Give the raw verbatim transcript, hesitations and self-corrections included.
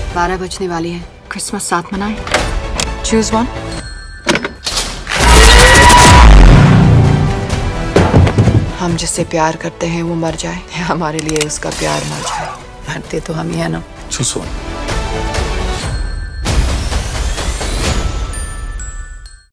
बारह बजने वाली है। क्रिसमस साथ मनाएं। Choose one. हम जिससे प्यार करते हैं वो मर जाए, हमारे लिए उसका प्यार मर जाए। मरते तो हम ही है ना। Choose one.